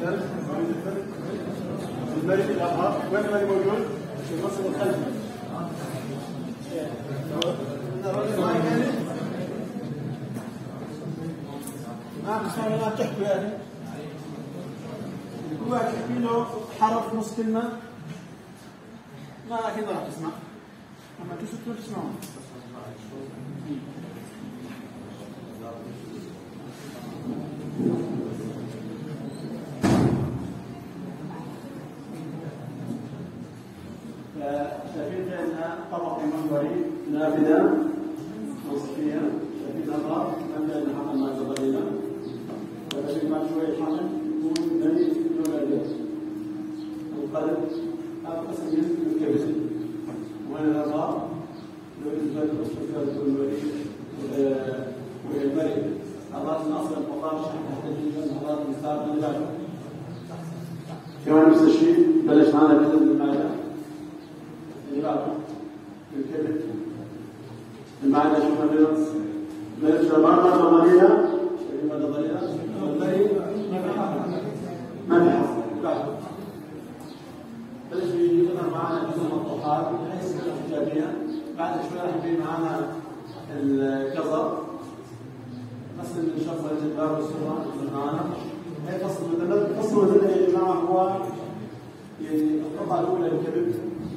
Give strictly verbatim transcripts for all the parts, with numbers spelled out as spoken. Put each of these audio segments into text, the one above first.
الثلج موجود الثلج المرئي الأظهر وين المرئي موجود؟ في الفصل الخلفي. ما بسمع ما تحكي يعني كل واحد يحكي له حرف نص كلمة ما أكيد راح تسمع أما تسكتوا تسمعون. شايفين عندنا طبق منبري نافذة وصفية شايفين الأطراف نبدأ نحمل مع الزبادينا وشايفين بعد شوية حمل يكون بريء لون الأبيض القلب هذا قسم من الكبد وين الأطراف لو الزبادي والسكر يكون بريء والمرئي أضاف ناصر الفقار شحن تحت الجنة أضاف مستعد من البعد كمان نفس الشيء بلش معنا الكبد المعدة اللي بعده الكبد المعدة شو مدرس بلش رباطة ضمانية شايفين مدى ضريرة والبري ما في حفظ ما في حفظ بعده بلش يظهر معنا جزء المطروحات بحيث الإيجابية بعد شوي راح يجي معنا الكظر فصل من شفرة الجدار والسرة معنا هي فصل المدلل فصل المدلل يا جماعة هو يعني القطعة الأولى للكبد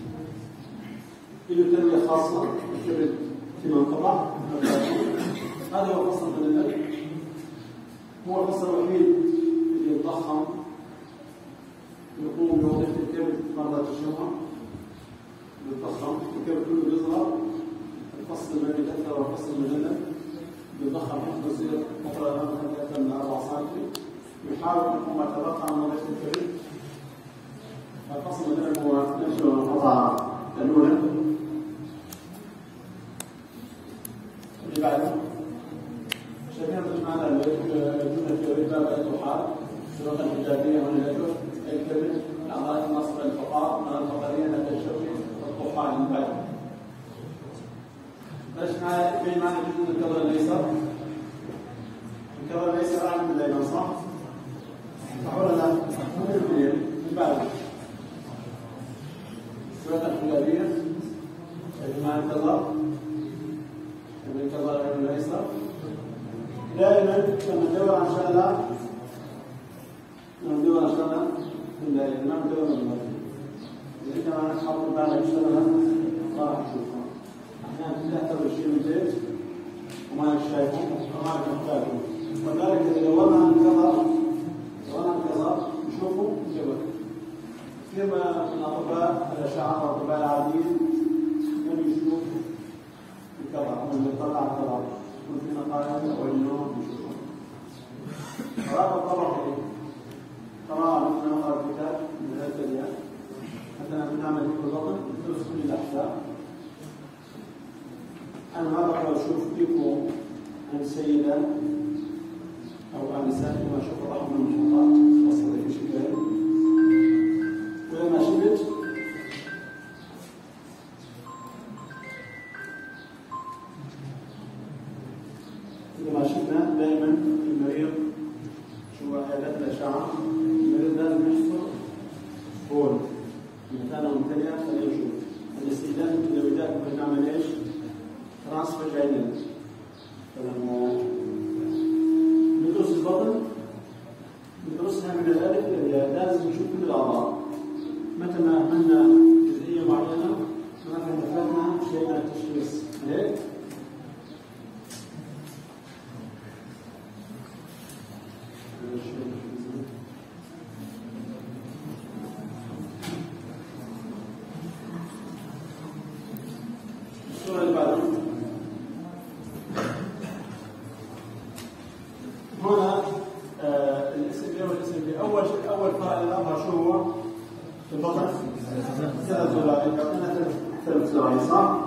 له تنوية خاصة الكبد في منطقة هذا هو فصل المدلل هو الفصل الوحيد اللي يتضخم يقوم بوظيفة الكبد مرضى الشمع يتضخم الكبد كله بيصغر الفصل الذي يتأثر هو الفصل المدلل يتضخم حتى يصير مقربا أكثر من أربعة سنتي يحاول أن ما تبقى من وظيفة الكبد الفصل المدلل هو نفسه القطعة الأولى اللي بعده شايفين معنا الجملة التوحيد باب الأطروحات الشروط الحجابية والنجوح الكبد الأعضاء النصب الفقار من الفقرية نتج الشوكي الطحال اللي بعده بلش معنا في معنا جزء من الكظر الأيسر الكظر الأيسر أعلى من الأيمن صح؟ صح ولا لا؟ اللي بعده الشروط الحجابية شايفين معنا الكظر من الكظر الأيسر دائما لما ندور عن شغله لما ندور عن شغله دائما ما ندور عن شغله إذا كان نحط بعد شغله ما راح نشوفها أحيانا تحتوي شيء من زيت وما نشايفه وما نحتاجه ولذلك إذا دورنا عن كظر دورنا عن كظر نشوفه جبل كثير من الأطباء الأشعة والأطباء العاديين لم يشوفوا الكظر من يطلع الكظر في مقالات أو اليوم بشكل هذا الطبق قراءة من نقرأ الكتاب من هذا الأيام مثلا بنعمل في البطن ندرس كل الأحساء أنا ما بقدر أشوف فيكم عن سيدة أو آنسات وما أشوف رحمة من المحطات وصلت في شكل ولما شفت لما شفنا دائما المريض شو عيادات الأشعة المريض لازم يحصل بول مثلا ممتلئة خليه يشوف الاستئذان لو بدأ بنعمل ايش؟ ترانسفاجينال فلما ندرس البطن ندرسها من الألف إلى الياء لازم نشوف كل الأعضاء متى ما عملنا جزئية معينة مثلا دخلنا شيء من التشخيص هيك الصورة اللي بعدها هنا الاسم بي والاسم بي أول شيء أول فرع للأظهر شو هو؟ في البطن ثلاث ذراعين يعطينا ثلاث ذراعين صح؟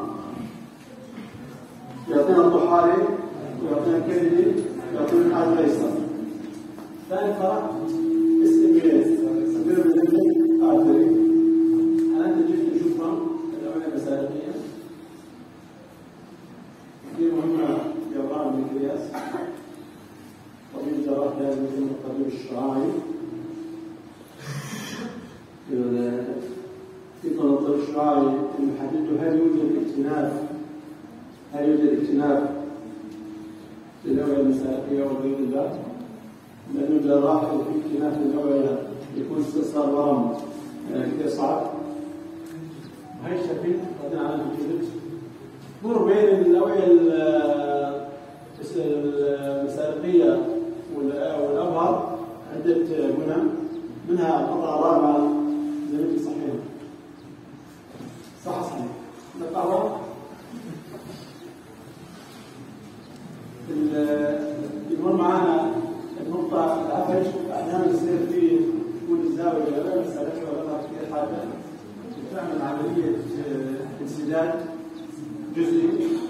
يعطينا الطحالي ويعطينا الكبدي ويعطينا الحاج الأيسر ثاني فرع اسم بي سبيل من آرتري أنا أنت جيت نشوفها الأولى مسالكية كثير مهمة في أمراض البنكرياس طبيب الجراح لازم يكون الطبيب الشرعي في طلب الشعاري نحدد هل يوجد اكتناف هل يوجد اكتناف للأوعية المسالكية والبيض الله؟ لأنه الجراح في اكتناف للأوعية يكون استئصال ورم كثير صعب. وهي الشكل قد على الجلد مر بين الأوعية المسالكية والأبهر عدة منى، منها القطعة الرابعة زي صحيح صح صحيح القطعة يمر معنا النقطة العفش أحيانا يصير في تكون الزاوية غير مسالكية وغيرها كثير حاجة تعمل عملية انسداد جزئي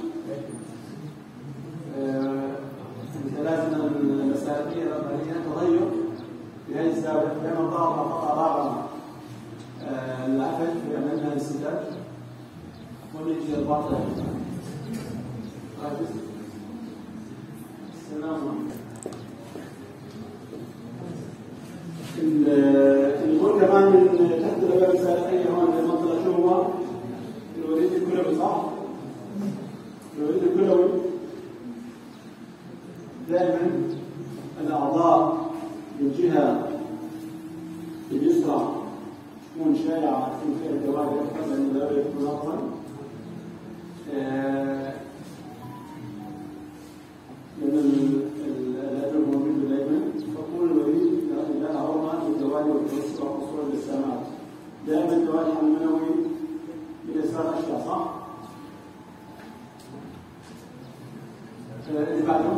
مثلثنا المسالكية الرقمية تغير في هذه الزاوية لما ضغط قطعة رابعة العفش يعمل لها انسداد ونجي الباطل يقول كمان من تحت الأوعية المسالكية هون المنطقة شو هو؟ الوريد الكلوي صح؟ الوريد الكلوي دائما الأعضاء بالجهة اليسرى تكون شائعة في فيها الدوائر أكثر من الأوعية المنظمة. لأن الأدب موجود بالأيمن فكل الوريد لها عرضة للدوالي والتوسع وصول للسماء. دائما الدوالي المنوي باليسار أشياء صح؟ اللي بعده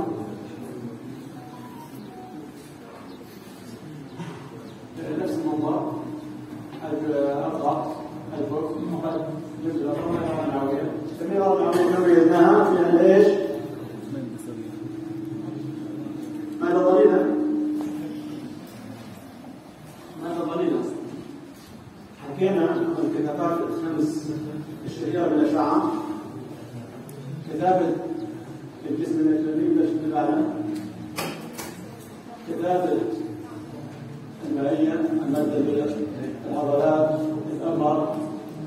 نفس الموضوع الأضغط الفوق فقط جزء الأطراف العناوية. التنمية العناوية ميزناها في ايش؟ ماذا ظنينا؟ ماذا ظنينا؟ حكينا عن الكتابات الخمس الشهيرة بالأشعة. كتابة الجسم الإلكتروني بشكل العالم، كتابة المائية المادة العضلات الأمر،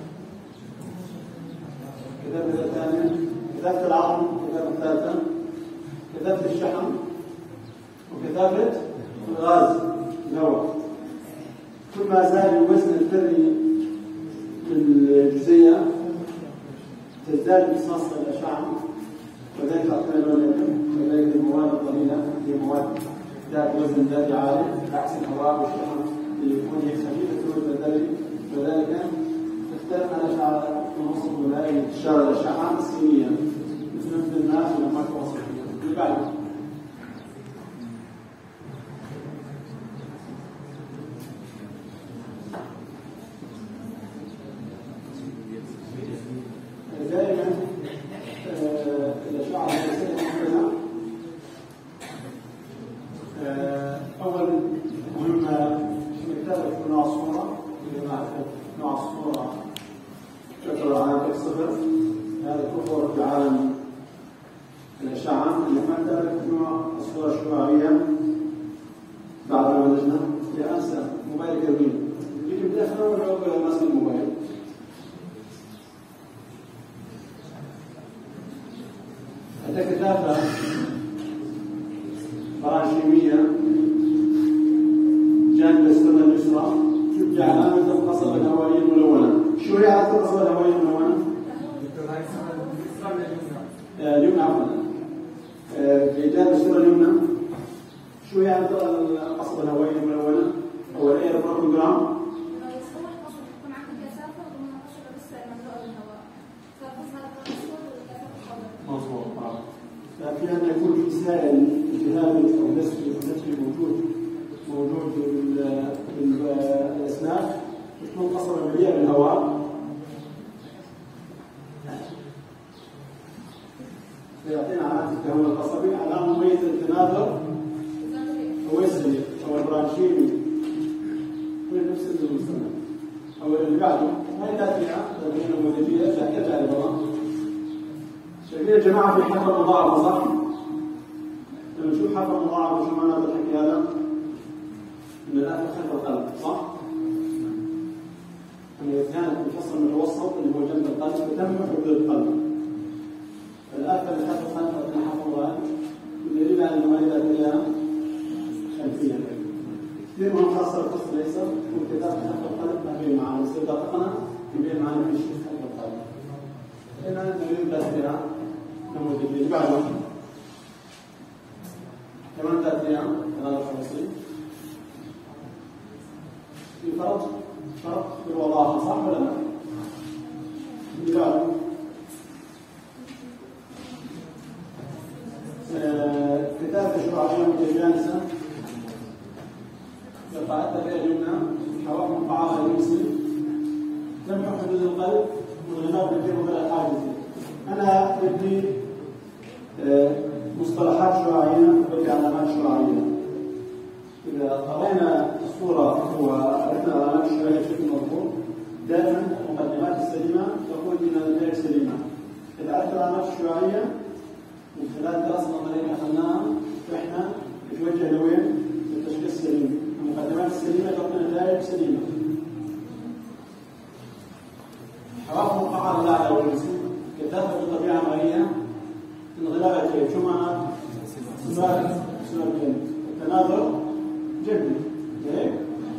كتابة الثانية كتابة العظم، كتابة الثالثة كتابة الشحم، وكتابة الغاز الهواء. كل ما زاد الوزن الذري للجزيئة تزداد امتصاص الأشعة، وذلك أعطينا لون وذلك المواد القليلة هي مواد ذات وزن ذاتي عالي بعكس الهواء والشحم اللي يكون هي خفيفة الوزن الذري، وذلك تختلف الأشعة تنصب ولاية انتشار الأشعة سينيا مثل الناس ولما توصل اللي بعده. دائما الأشعة الهندسية أول مهمة كتابة نوع الصورة، اللي نعرف نوع الصورة شكل عام صفر. هذا كفر في عالم الأشعة اللي ما تعرف نوع الصورة الشعاعية. بعد ما بلشنا يا أنسى موبايل كريم يجي بداخل ولا ماسك الموبايل. هذا كتابة برانشيمية جانب السرة اليسرى تبدأ علامة القصبة الهوائية الملونة. شو هي علامة القصبة الهوائية الملونة؟ اليمنى عفوا. في جانب السرة اليمنى شو هي علامة القصبة الهوائية الملونة؟ أو الإير بروجرام. مظبوط. ففي أن يكون في سائل التهابي أو نسبي نسبي موجود موجود في الأسنان، تكون قصبة مليئة بالهواء فيعطينا علامة التهوى القصبي. علامة مميزة التناثر الويسلي أو البرانشيمي كل نفس المستند. أو اللي بعده هاي دافعة تبين نموذجية يرجع لبرا. شايفين يا جماعة في حفر مضاعفة صح؟ لما نشوف حفر مضاعفة شو معنى الحكي هذا؟ إن الآن خلف القلب صح؟ القلب وتم حدود القلب. فالآفة اللي تحت القلب فتح حفظها دليل على أنه إذا تلاها خلفية. كثير من خاصة القصة ليس والكتاب تحت القلب ما بين معنا، بس إذا تقنا يبين معنا في شيء تحت القلب. هنا نريد تأثيرها نموذج اللي بعده. كمان تأثيرها هذا الخمسين. في فرق فرق في الوظائف صح ولا لا؟ اللي بعده. كتابة شعرية متجانسة قطعتها فيها جملة حواف مقعرة المسلم تمحو حدود القلب والغناء بالكلمة بلا حاجز. أنا بدي مصطلحات شعرية وبدي علامات شعرية. إذا قرأنا الصورة وعرفنا علامات الشعرية بشكل مضبوط دائما المقدمات السليمة تقول إن النتائج سليمة. إذا عرفت العلامات الشعرية من خلال دراسة نظرية اللي أخذناها فإحنا نتوجه لوين؟ للتشخيص السليم. المقدمات السليمة تقول نتائج سليمة. حواف مقعرة الأعلى والجسم كثافة بطبيعة مرئية انغلابتين. شو معنى؟ سؤال سؤالين. التناظر جبري. هيك؟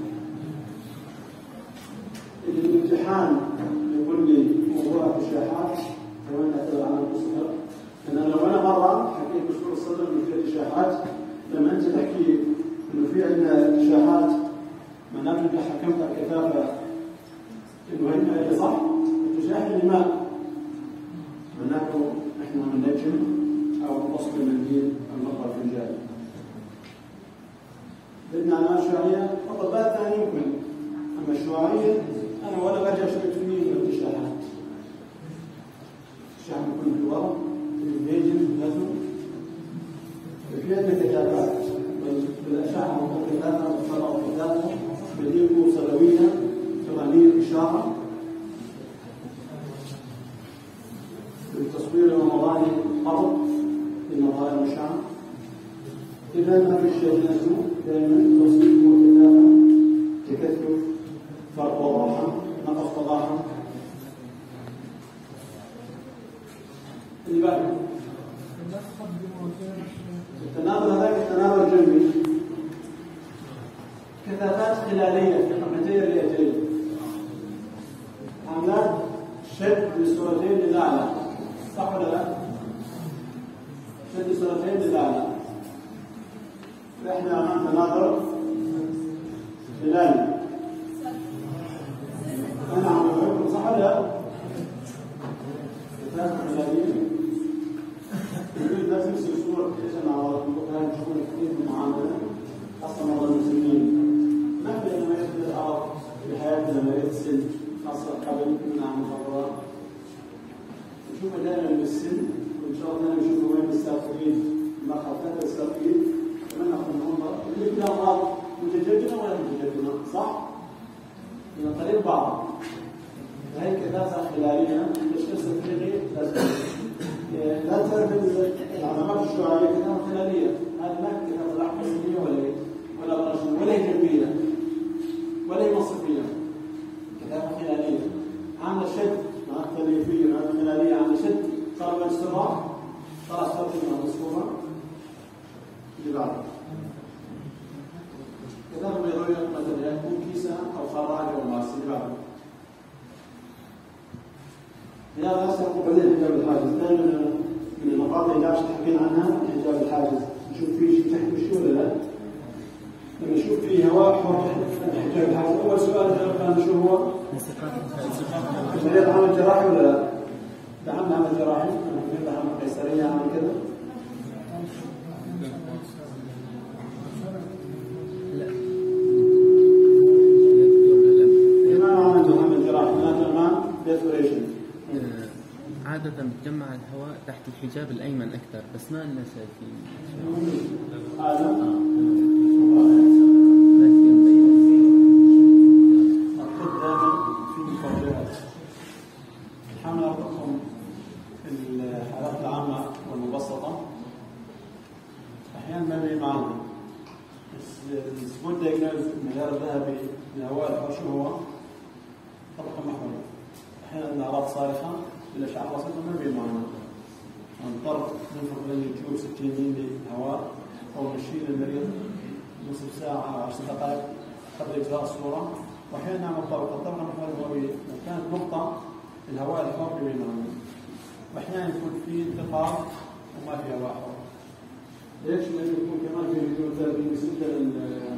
الامتحان يقول لي موضوع التشريحات كمان نعتبر عنه الصدر. أنا لو أنا مرة حكيت بصورة الصدر إنه في تشريحات لما أنت تحكي إنه في عندنا تشريحات معناته أنت حكمت على الكثافة المهمة اللي صح؟ التشريح اللي ما معناته إحنا بننجم أو نقص المنديل أو نقرأ الفنجان. بدنا علامات شعرية مطلبات ثانية يمكن. أما الشعرية أنا ولا برجع شوية في مين من التشريحات. الشعر يكون في الورق الفيجن لازم في عندنا كتابات بالأشعة والكتابة والصلاة والكتابة بديكوا صلوية تغنية إشارة بالتصوير الرمضاني قرض للنظائر والشعر. إذا ما في شيء لازم دائما تصوير وكتابة تكثف فرق وضاحة نقص وضاحة. اللي بعده التناظر هذاك التناظر جنبي كثافات خلالية في قمتي الرئتين عملات شد للصورتين للأعلى صح ولا لا؟ شد الصورتين للأعلى. فإحنا أمام تناظر خلالي. أنا عم بقول صح ولا لا؟ كثافة خلالية يريد لازم يصير صورة كثيرة مع القرآن شغل كثير من المعاملة خاصة مع المسلمين. ما في أنا ما يخدم العرب في حياتنا مريض السن خاصة قبل كنا عم نفضل نشوف دائما بالسن وإن شاء الله نشوف وين السافرين ما خافت السافرين كمان ناخذ ننظر اللي كلها أمراض متجددة ولا متجددة صح؟ من قريب بعض. هاي كثافة خلالية تشخيص الفقهي لازم لا تعرف العلامات الشعرية كثافة خلالية. هذه ما كثافة العقلية ولا ولا برشلونة ولا هي جنبية ولا هي مصرفية. كثافة خلالية عاملة شد مع التليفية مع الخلالية عاملة شد صار بالاستمرار خلاص صارت مع الصورة. اللي بعده كثافة بيضاوية مثلا يكون كيسة أو خراجة أو ماس. اللي بعده هذا هسه بعدين حجاب الحاجز. دائما من المقاطع اللي عشان حكينا عنها حجاب الحاجز نشوف فيه شيء تحت شيء ولا لا. لما نشوف فيه هواء حول حجاب الحاجز اول سؤال جاوبنا شو هو؟ انسقاط العمل الجراحي ولا لا؟ دعمنا عمل جراحي انا عمل قيصريه عمل كذا. عادة بتجمع الهواء تحت الحجاب الأيمن أكثر بس ما لنا شايفين. هذا مكتوب دائما في المفاجآت. الحمل أعطيكم الحالات العامة والمبسطة أحيانا ما بيجي معنا. السبوت دايجنوز المعيار الذهبي لهواء الحر شو هو؟ طبقة محمولة. أحيانا أعراض صارخة بالأشعة البسيطة ما بين معنا نضطر ننفخ باليوتيوب ستين مللي هواء أو نشيل المريض نصف ساعة عشر دقائق قبل إجراء الصورة، وأحيانا نعمل طبقة طبقة محور هوائية وكانت نقطة الهواء الحار بين معنا، وأحيانا يكون في انتقام وما في هواء حار. ليش؟ لأنه يكون كمان في ريديوثيرابي بالنسبة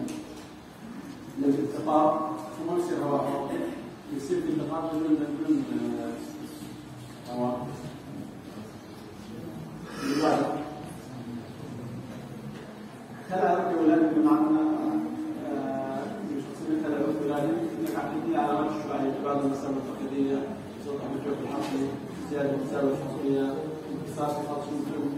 للالتقاط وما يصير هواء حار، يصير في التقاط من من هواء. خلع ركب الولادة بمعنى شخصية خلع ركب الولادة انك عندي علامات الشعاعية بعض المسائل التقليدية، سطح الجوف الحصري، زيادة المساوئ الحصرية، انكسار في خط الجوف،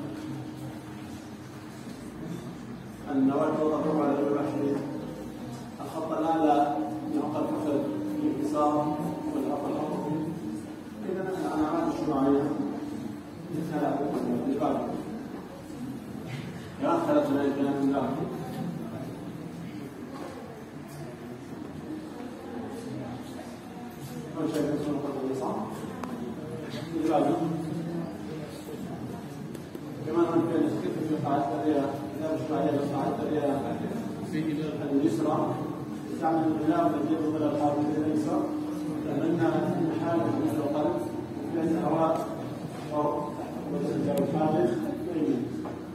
النواة توضع على الجوف الحصري، الخط الأعلى يعقد فقط الانكسار والأرض الحصري. إذا العلامات الشعاعية خلع ركب الولادة. يا خلت من الكلام من ذلك. ما شايف اسمه الخط صح؟ اللي بعده. كمان ممكن نسكت في قاعدة الرئة، إذا مش بعيدة قاعدة الرئة اليسرى، تعمل الغلاف الذي يضمن الحافظ الأيسر، لأننا نحاول من القلب وفي عندنا هواء أو تحت الحافظ اليمين.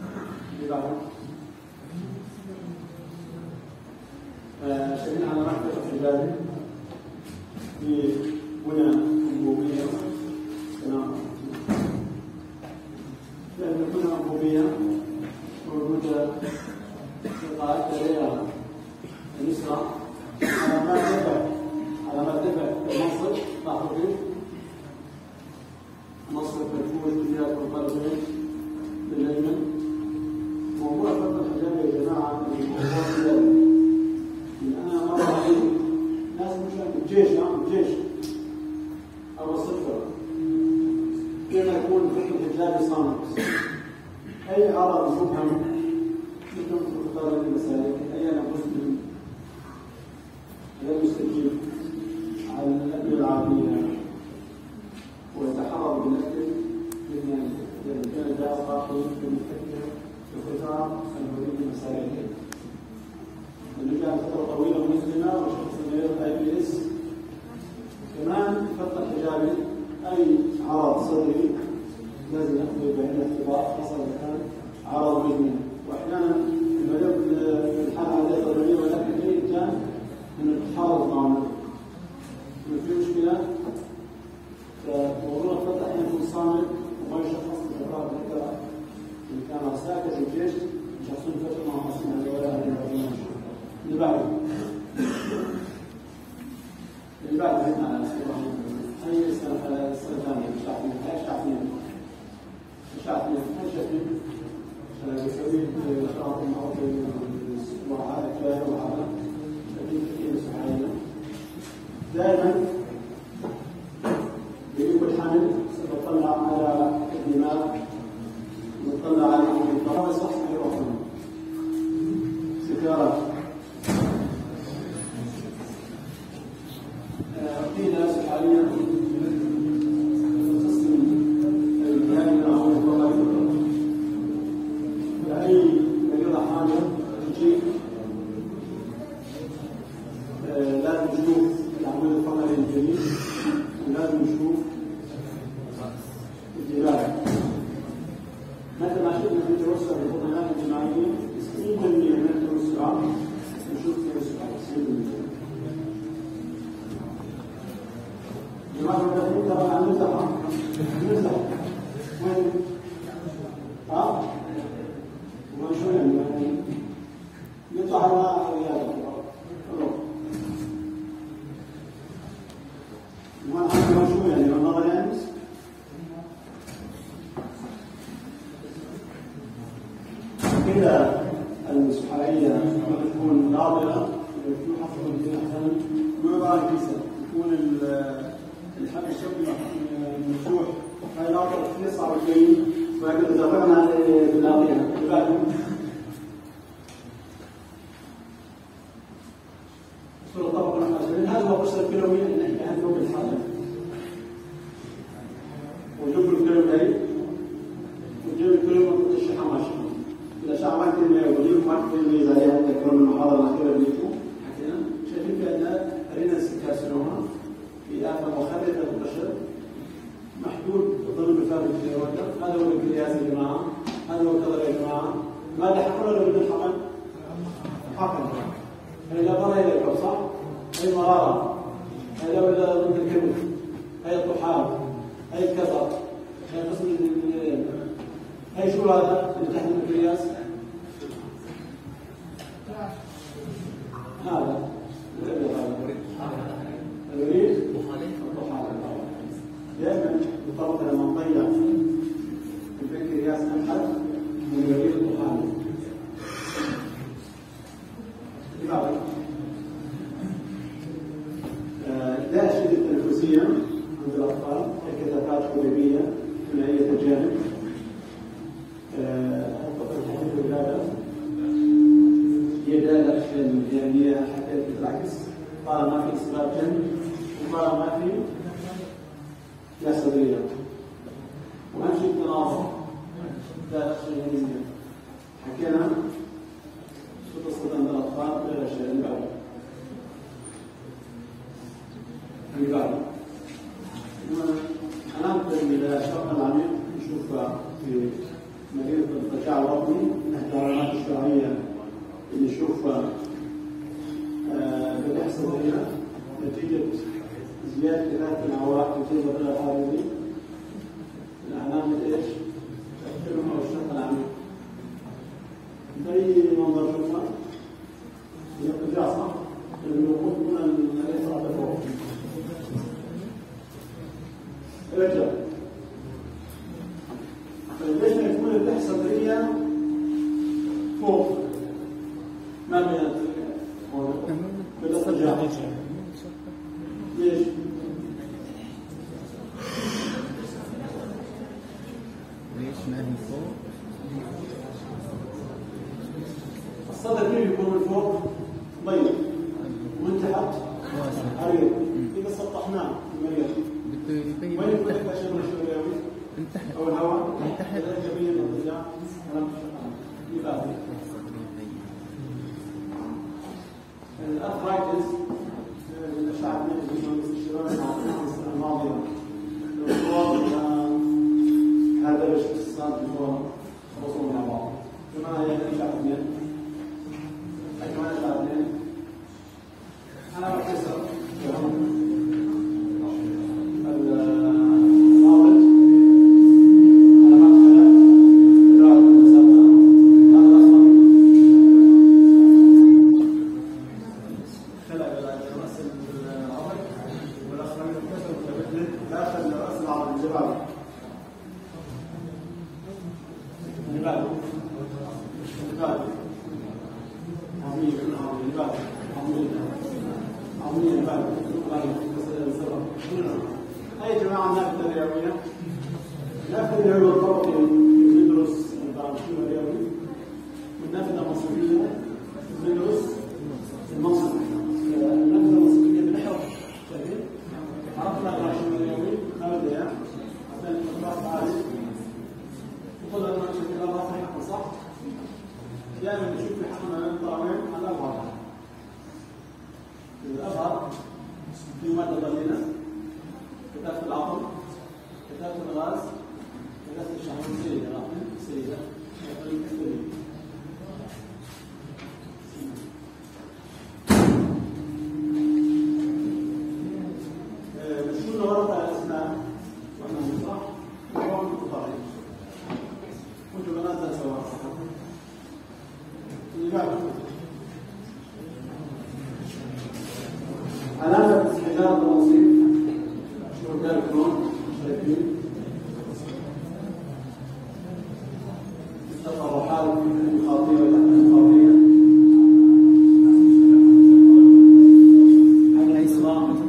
شايفين على مركز الحجابي في بنى أنبوبية تمام، لأن البنى الأنبوبية موجودة في قاعدة الرئة اليسرى على ما تبع على ما تبع المنصب لاحظوا منصب مدفوع بجهة القلبين باليمين. موضوع فتح الحجاب يا جماعة موضوع كبير. أنا مرة عليه ناس مش الجيش ها الجيش أو الصفر كيف يكون فتح الحجاب صامت. أي عرض مبهم يمكن تختار المسالك أي أنا مسلم غير مستجيب على الأكل العادية ويتحرر بالأكل لأن إذا كان جاء صاحي بالفكر الختام المريض المسائل اللي كان فترة طويلة مسلمة وشخص مريض اي بي اس. كمان فترة حجابي اي عرض صدري لازم ناخذه بعين الاعتبار خاصة اذا كان عرض مزمن، واحيانا المريض في الحالة عادية طبيعية ولكن جيد كان انه تحافظ مع المريض انه في مشكلة. فموضوع الفترة يكون صامت وما يشخص بأمراض الذكرى إن كان ساكت الجيش شخصون فترة مع مصنع ولا هذه اللي بعده اللي بعده هنا على الصورة هي السنة الثانية الشعبية هاي الشعبية الشعبية هاي الشعبية بيسوي شرط معروف وعلى كفاية وعلى شديد كثير سبحانه. دائما بيجيب الحمل بطلع على الدماغ بطلع على الانفاق صح يروحون سكارات. في ناس حاليا تقسم الجهاز او الفضائي فاي مريضة حامل تجي لازم نشوف العمود الفقري الجديد ولازم نشوف الجراحة. متى ما شفنا في توسع الفضلات الجماعية تسعين بالمئة من التوسعات نشوف توسعات تسعين بالمئة. جماعة المدرسين طبعا نمزح نمزح وين؟ ها؟ وما شو يعني؟ نطلع على الرياضة. ما ما شو يعني؟ والله يعني كده المسحرية لما تكون ناظرة يكون حفظ الدين أحسن يوضع الكيسة يكون الحق الشكل مفتوح هاي ناظرة كثير صعب شوي فإذا ذكرنا بالناظرة بعد صورة طبقة المسؤولين هذا هو قصة الكلوية اللي نحكي عنه بالحالة المركب، هذا هو القياس يا جماعه، هذا هو القدر يا جماعه. ماذا حقل ولا بدون حقل؟ حقل. هي لا مرة هي الكب صح؟ هي المرارة، هي لا ولا ضد الكبد، هي الطحال، هي الكسر، هي قسم هي شو هذا اللي تحت القياس؟ هذا الوريد الطحال. دائما يفضل لما نضيع في القياس نبحث من الوريد الطحال. لا أشياء التنفسية عند الأطفال ككثافات حبيبية ثنائية الجانب. الطفل الحديث الولادة هي دالة يعني حتى بالعكس طالما ما في إصابات جنب وطالما ما في لا صدرية وأهم شيء التناظر دالة جنبية. حكينا شو تصل عند الأطفال غير الأشياء اللي بعدها. اللي بعده علامة الشق العميق نشوفها في مدينة القجاع الوطني، إحدى العلامات الشرعية اللي نشوفها بتحصل هنا نتيجة زيادة كثافة الهواء في الجو الغير الحراري. العلامة إيش؟ تأثيرهم على الشق العميق. أي منظر شوفها هي القجاع صح؟ الوقود من الإسراء فوق. رجع. فليش ما يكون البحث صدرية فوق؟ ما بين بالقجاع. ليش؟ ليش ما هي فوق؟ الصدر كيف يكون من فوق؟ ضيق ومن تحت عريض. إذا سطحناه المريض وين يكون الأشياء الرئوي؟ من تحت أو الهواء؟ من تحت الجميع الارتجاع يبقى الأرثرايتس اللي شعبنا الاستشارات الماضية هذا الاختصاص بفور خصوصا مع بعض. كما هي شعبنا كما شعبنا أنا بكسر أي جماعة النافذة الرئوية، النافذة الرئوية الطبقي ندرس البرانشيم الرئوي، والنافذة المصرية ندرس المصري. النافذة المصرية بنحرق شايفين؟ عرفنا البرانشيم الرئوي نبدأ عشان الإطلاق عالي وطلع لنا شكل الله في حقه صح؟ دائما نشوف في حقنا الطرفين على الأظهر. الأظهر في مادة ضليلة كتابة العظم، كتابة الغاز، كتابة الشعر السيدة، العظم السيدة، شو ورقة الأسنان؟ وأنا صح؟ وهو متطرف. كنت بنزل سوا. اللي بعده علامة استحجار الوصيف. شو كان كلون شايفين التطرحات الخاطئة والخاطئة على إسلام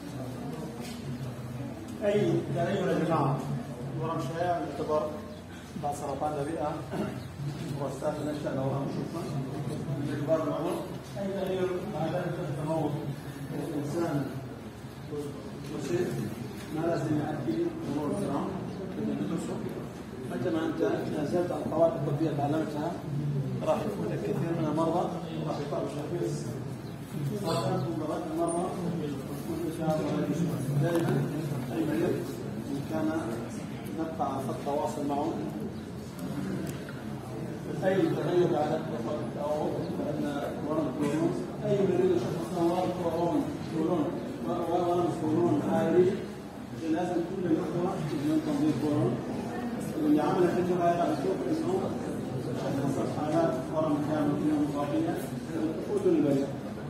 أي تأيّن يا جماعة ورم شائع يعتبر بعد سرطان الرئة وسائل النشأ لو نشوفها من كبار العمر أي تغيير مع ذلك التموت الإنسان بسيط ما لازم يأتي مرور الكرام بدون حتى ما أنت نزلت على القواعد الطبية تعلمتها راح يكون لك كثير من المرضى راح يطلع تشخيص صارت مباراة المرضى تكون إن شاء الله دائما أي مريض إن كان نبقى على خط تواصل معه أي تغير على أو أن ورم كولون أي مريض يشخص ورم كولون كولون ورم كولون عالي لازم كل الأخوة من تنظيف كولون واللي عمل التجربة هذا بشوف إنه شخصت حالات ورم كامل فيها مصابية وتقول للبريء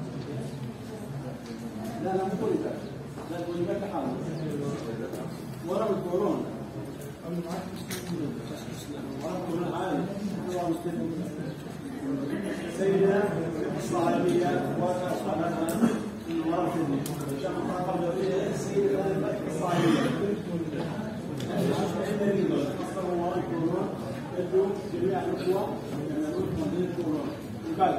لا لا مو كل ذلك لا تقول لك حاله ورم الكولون ورم عالي سيدة الصعيدية وحالتها من ورم كدني عشان قبل السيدة الصعيدية أصلا ورم كولون يدعو جميع الأخوة يعملون تنظيف كولون البعد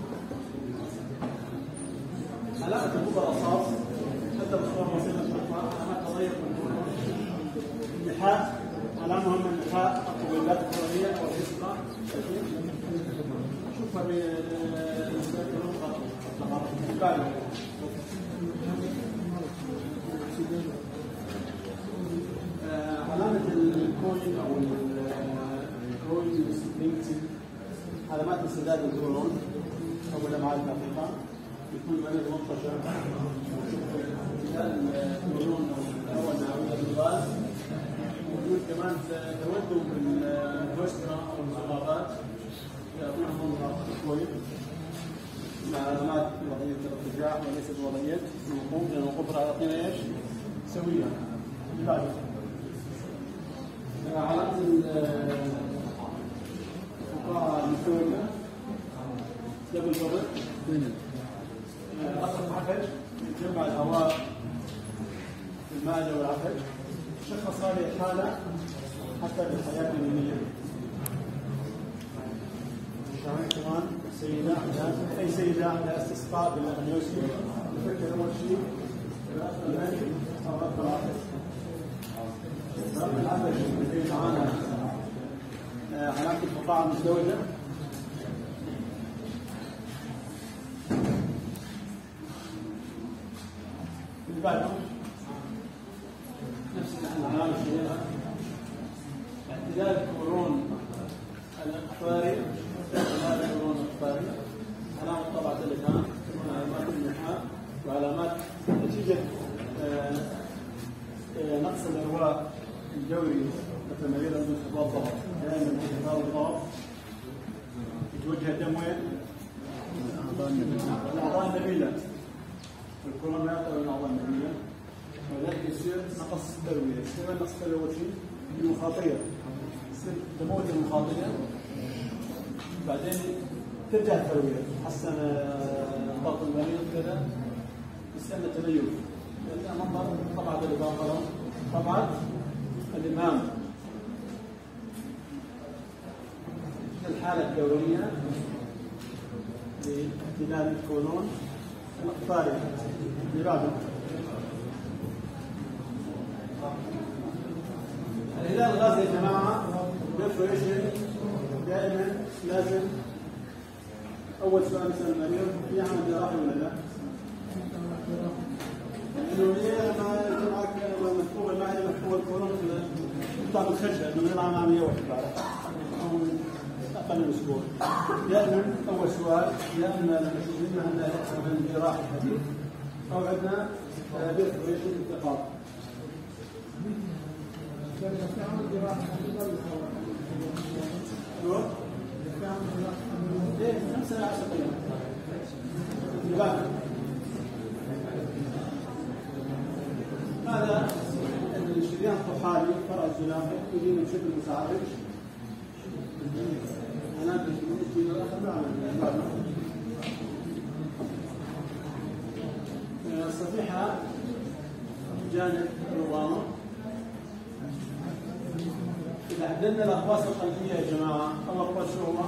علاقة الكبر الأصاص حتى بصورة بسيطة شرطة علامات تغير في الكولون اللحاء علامة مهمة اللحاء الطويلات الكولونية أو الحصة شوفها بالكولون البعد علامة الكوين أو الكوين سبرينكتي علامات انسداد الكولون أو الأمعاء الدقيقة يكون مريض منتشر امتداد الكولون أو النووية بالغاز وجود كمان تودد بالبوسترا أو الزغارات يعطينا منظر كويس مع علامات وضعية الارتجاع وليست وضعية الوقوف لأن الوقوف راح يعطينا ايش؟ سوية. اللي علامة الفقاعة المثورية دبل بابل أثر العفج يجمع الهواء في المعدة والعفج شخص هذه الحالة حتى بالحياة اليومية. كمان سيدة أي سيدة عندها استسقاء بالأمنيوسي نفكر أول شيء المني أو رب العفج. رب العفج اللي معانا علامة الفقاعة المزدوجة بعد نفس العلامة الشهيرة اعتدال الكولون الأقطاري هذا الكولون الأقطاري علامة طبعة اللسان وعلامات النحاء وعلامات نتيجة نقص الإرواء الجوي مثل ما يرى من انخفاض الضغط دائما انخفاض الضغط يتوجه الدم وين؟ الأعضاء النبيلة الكولون لا يعتبر من الأعضاء النبيلة ولذلك يصير نقص التروية. يصير نقص التروية أول شيء المخاطية يصير تموت المخاطية بعدين ترجع التروية تحسن ضغط المريض كذا يستنى التميز لأن منظر طبعة الإضافة طبعة الإمام الحالة الدورية لاعتدال الكولون الأقطاري اللي بعده الهلال الغازي يا جماعة ديفريشن دائما لازم أول سؤال يسأل المريض في عمل جراحي ولا لا؟ لأنه ليه ما جمعك مكتوب المعدة مكتوب الكولون بتاع الخشة إنه نلعب عملية واحدة أو أقل من أسبوع. دائما أول سؤال يا إما لما تجدنا عندنا جراحي حديث أو عندنا ديفريشن انتقال. ليه؟ خمسة إلى عشرة أيام. هذا الشريان الطحالي فرع الزلافة يجينا بشكل متعرج. أنا بجيب الصفيحة جانب الرضامة إذا حددنا الأقواس القلبية يا جماعة، أول قوس شو هو؟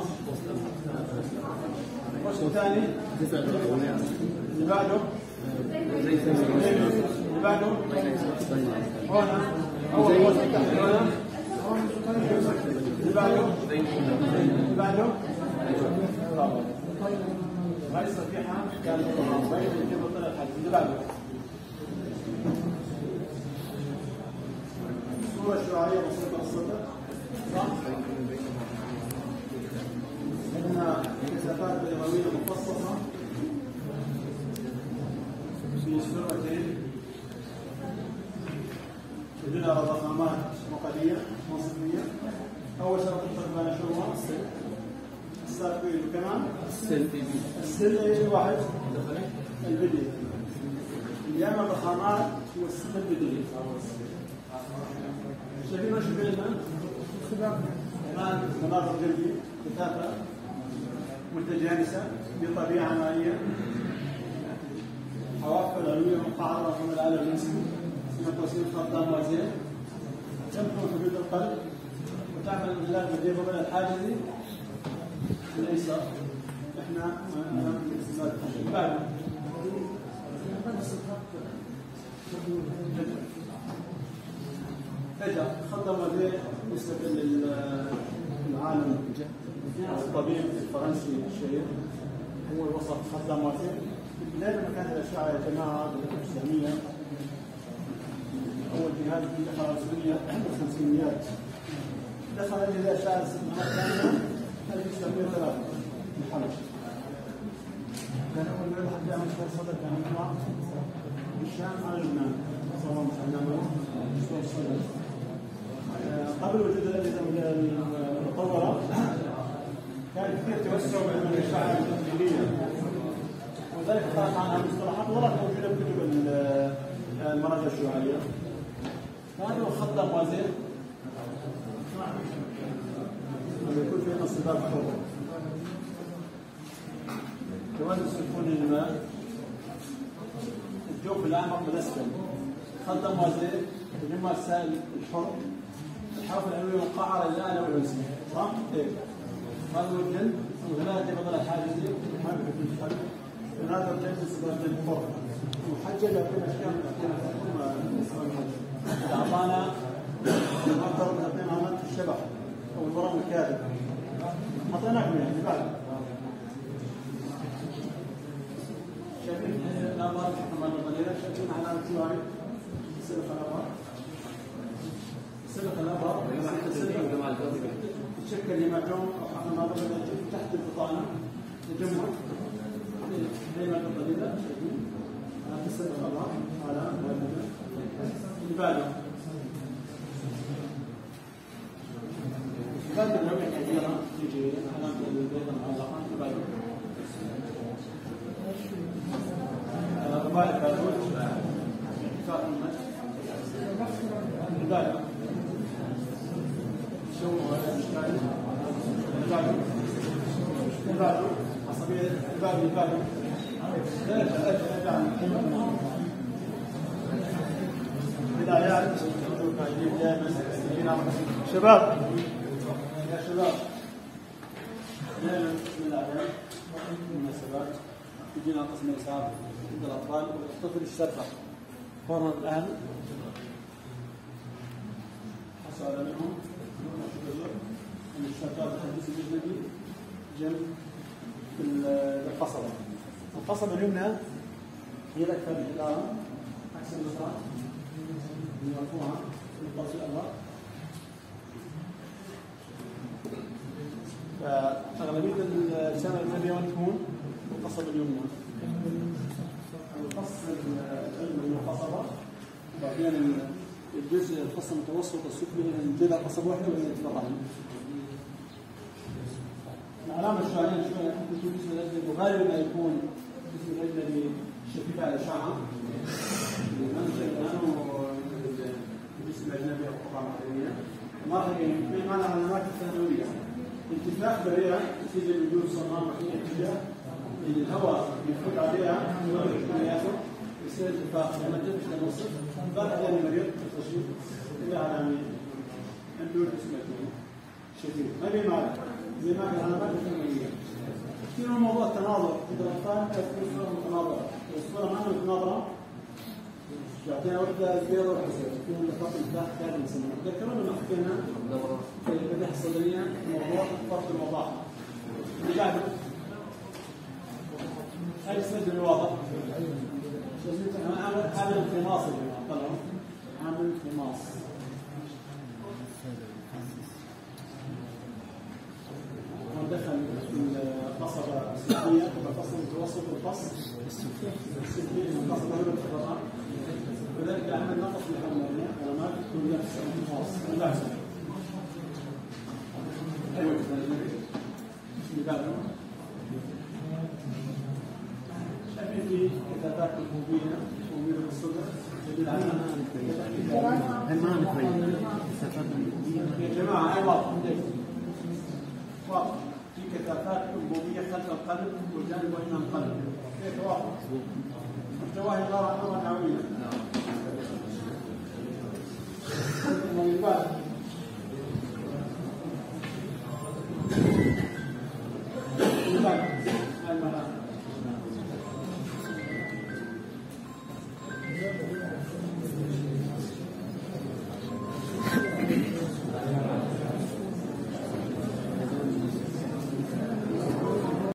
القوس الثاني اللي بعده اللي بعده هنا أول قوس هنا اللي بعده اللي بعده برافو. هاي الصفيحة كانت طيب كيف طلع الحد اللي بعده صورة شعاعية بسيطة الصدر صح؟ عندنا كثافات بيضاوية مفصلة في سرعتين بدون ضخامات مقالية منصفية. أول شرط الفرق شو هو؟ الساقين وكمان السل السل واحد البدي اللي يعمل ضخامات هو السل البدي. شايفين وش بيننا؟ كمان مناظر جلدي كثافة متجانسة بطبيعة مائية حواف العلوية مقعرة من العالم النسبي اسمها توصيل خط موازية تمكن حدود القلب وتعمل انزلاق بالديفو من الحاجزي الايسر. احنا نعمل استزادة بعد اجا خط موازية يستقل العالم الطبيب الفرنسي الشهير هو الوسط خط موازية. بداية مكان الأشعة يا جماعة بالخمسينية أول جهاز دخل السورية الخمسينيات دخل هذه الأشعة السنوات الثانية ألف وتسعمائة وثلاثة بالحرج. كان أول ما يلحق يعمل شهر صدر كان يطلع بالشام على لبنان صار مسلمة مشروع الصدر قبل وجود الأجهزة المطورة كان كثير توسع بعلم الأشعة التقليدية وذلك طرح عنها مصطلحات ولا موجوده بكتب المراجع الشيوعيه. هذا هو خط موازي لما يكون في انصباب حر كمان سكون الماء الجوف الاعمق بالاسفل. خط موازي يجمع السائل الحر الحرف العلوي مقعره للاعلى والوسيم صح؟ ايه هذا هو الجلد وثلاثه بطل الحاجزي حركه القلب هذا الجلد صدر الفرق محجب يعطينا اشياء اعطانا نقدر نعطينا علامات الشبح او الورم الكاذب اعطيناكم يعني بعد شايفين الابار كمان قليله شايفين علامه شو هاي؟ سلخ الابار سلخ الابار تشكل هيماتوم او حقنات تحت البطانه تجمع هيمات قليله شايفين هذا السلخ الابار على اللي بعده بعد الرؤية الكبيرة تجي علامة البيضة المعلقة اللي بعده رباعي البارود اتفاق المد اللي بعده شو الاشكال اللي بعده اللي بعده عصبية اللي بعده اللي بعده لا ارجع عن الحين بالآيات شباب يا شباب دائما من الآيات المناسبات يجينا قسم الإسعاف عند الأطفال الطفل الشرطة فورا الآن حصل منهم أن الشرطة تحدث بالنبي جنب القصبة. القصبة اليمنى هي الأكثر انحدارا عكس اليسار مرفوعة من طرف الأنوار. فأغلبية السنة النبية تكون القصبة اليمنى. القص العلم المقصبة بعدين الجزء القص المتوسط السفلي الجذع قصبة واحدة وهي تفرعين. العلامة الشعرية شوية ممكن تكون جسم الأجنبي وغالبا ما يكون جسم الأجنبي شفيف على الأشعة. الجسم الأجنبي أو قطعة معدنية. مرحبا في معنى علامات التنويرية. انتفاخ بريئة نتيجة لوجود صمام في اتجاه الهواء يفوت عليها ياخذ يصير انتفاخ لما تمشي للنصف بعد ذلك المريض التشريف إلى علامية. عنده اسمه شديد ما بي مال زي ما كان علامات الثمانية. كثير من موضوع التناظر عند الأطفال تكون صورة متناظرة، الصورة ما عندها متناظرة يعطينا وحدة بيضاء وحسن تكون الخط الداخل كامل نسميها. تذكرون لما حكينا في البداية الصدرية موضوع فرق المضاعف. نجاهد هاي السد الواضح. عامل عامل انقماص اللي طلعوا عامل انقماص. ندخل القصبة السفلية والقصبة المتوسط والقصب السفلي والقصبة الهبة وذلك عمل نقص لحملنا علامات تكون نفس الانقماص. ملازم. أيوة ملازم. شايفين في كتابات الهوبية وميل الصدر تدل على المعنى كويس. يا جماعة هاي واضح واضح في كثافات أنبوبية خلف القلب والجانب وإمام القلب كيف واضح؟ الجواهر الله رحمه